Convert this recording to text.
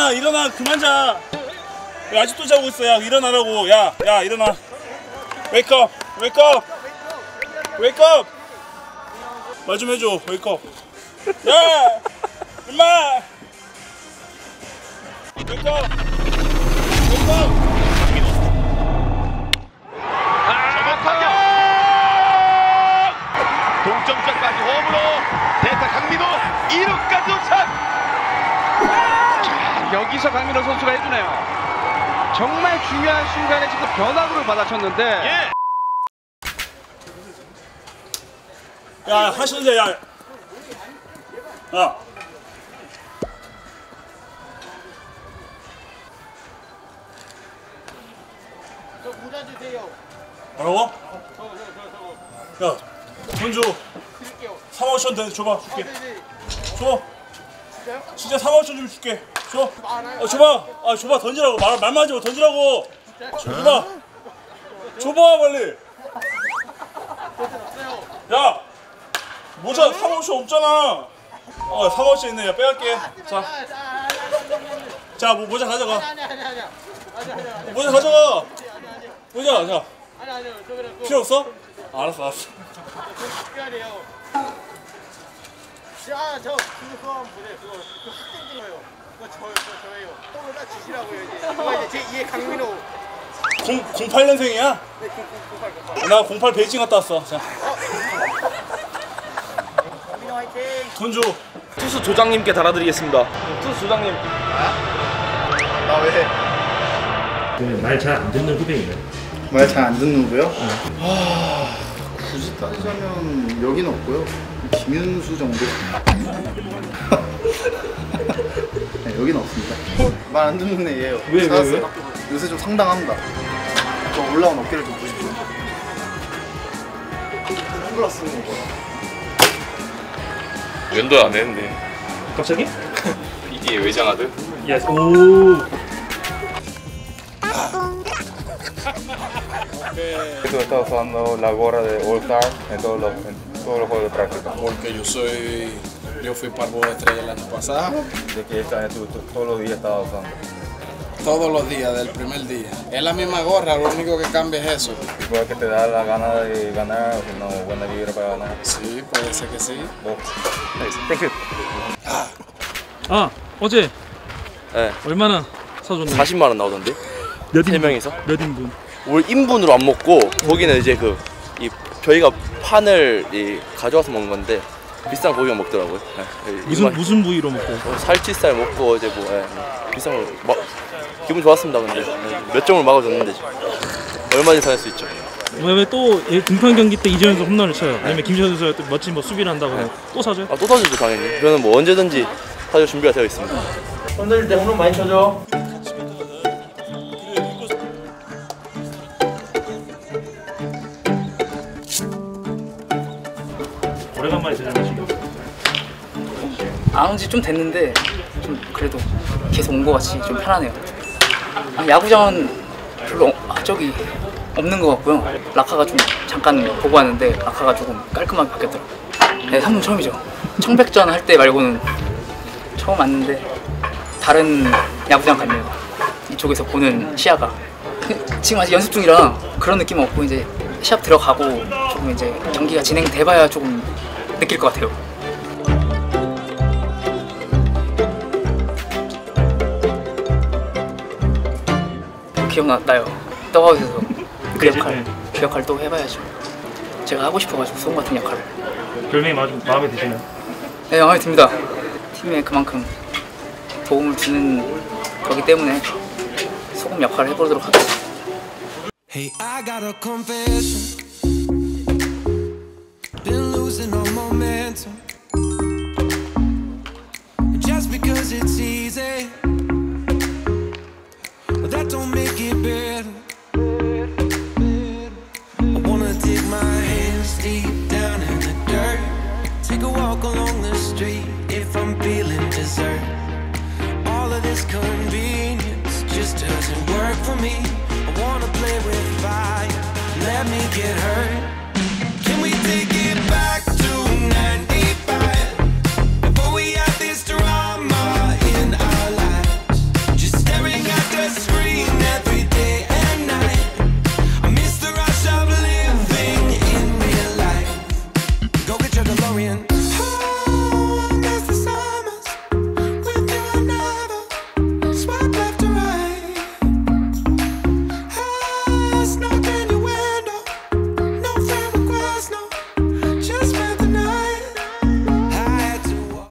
일어나 그만 자. 야, 아직도 자고 있어. 야 일어나라고. 야 일어나. Wake up. 말 좀 해줘. Wake up. 야 임마. Wake up. 동점까지 홈으로 대타 강민호 2루까지 도착. 여기서 강민호 선수가 해주네요. 정말 중요한 순간에 지금 변화구를 받아쳤는데. 예. 야 하시는데 야. 저 모자 주세요. 뭐라고? 야 돈 줘. 3억 원 줘봐. 줄게. 줘. 진짜 3억 원 좀 줄게. 줘. 줘봐. 줘봐. 던지라고. 말만 하지 마. 던지라고. 줘봐 빨리. 야 모자 3억 원 없잖아. 3억 원 있네. 야 빼갈게. 자 모자 가져가. 모자 가져가. 모자 자. 필요 없어? 알았어. 저 그거 한번 보세요. 그거 학생 거예요. 그거 저예요. 그거 다 주시라고요 이제. 그거 이제 제 2의 강민호. 08년생이야? 네, 08. 나 08 베이징 갔다 왔어. 자. 강민호 화이팅. 돈 줘. 투수 조장님께 달아드리겠습니다. 투수 조장님. 나 왜? 말 잘 안 듣는 후배이네. 말 잘 안 듣는 거요? 굳이 따지자면 여기는 없고요. 김윤수 정도? 네, 여기는 없습니다. 말 안 듣는 애예요. 왜? 요새 좀 상당합니다. 저 올라온 어깨를 좀 보십시오. 선글라스는 뭐야? 면도 안 했네. 갑자기? 이게 외장하드? 예스. 오. Estoy usando la gorra de All Star en todos los juegos de práctica. Porque yo fui parvo de estrella el año pasado. De que este año todos los días estaba usando. Todos los días, del primer día. Es la misma gorra, lo único que cambia es eso. Y puede que te da la gana de ganar, o si no, buena vibra para ganar. Sí, puede ser que sí. 땡큐. 어제 네. 얼마나 사줬나요? 40만 원 나오던데? 몇 세 명이서? 몇 인분? 우리 인분으로 안 먹고 거기는 이제 저희가 판을 가져와서 먹는 건데 비싼 고기만 먹더라고요. 무슨 부위로 먹고? 살치살 먹고 이제 비싼 거 기분 좋았습니다. 근데 몇 점을 막아줬는데 얼마든지 살릴 수 있죠. 왜 또 등판 경기 때 이재현 선수 홈런을 쳐요? 아니면 김시현 선수가 또 멋진 수비를 한다고 또 사줘요? 또 사주죠 당연히. 저는 언제든지 사줄 준비가 되어 있습니다. 던질 때 홈런 많이 쳐줘. 오래간만에 대전하시고. 안 온 지 좀 됐는데 좀 그래도 계속 온 것 같이 좀 편하네요. 야구장은 별로 저기 없는 것 같고요. 라카가 좀 잠깐 보고 왔는데 라카가 조금 깔끔하게 바뀌었더라고요. 네, 3분 처음이죠. 청백전 할 때 말고는 처음 왔는데 다른 야구장 가면 이쪽에서 보는 시야가 지금 아직 연습 중이라 그런 느낌은 없고 이제 시합 들어가고 조금 이제 경기가 진행돼봐야 조금 느낄 것 같아요. 기억나요. 더아웃에서 그 역할 또 해봐야죠. 제가 하고 싶어가지고 소금 같은 역할을. 별명이 마음에 드시나요? 네, 마음에 듭니다. 팀에 그만큼 도움을 주는 거기 때문에 소금 역할을 해보도록 하겠습니다. Hey, I got a confession. Been losing all momentum. Just because it's easy, but that don't make it better. I wanna dig my hands deep down in the dirt. Take a walk along the street if I'm feeling dessert. All of this convenience just doesn't work for me. I wanna play with fire, let me get hurt.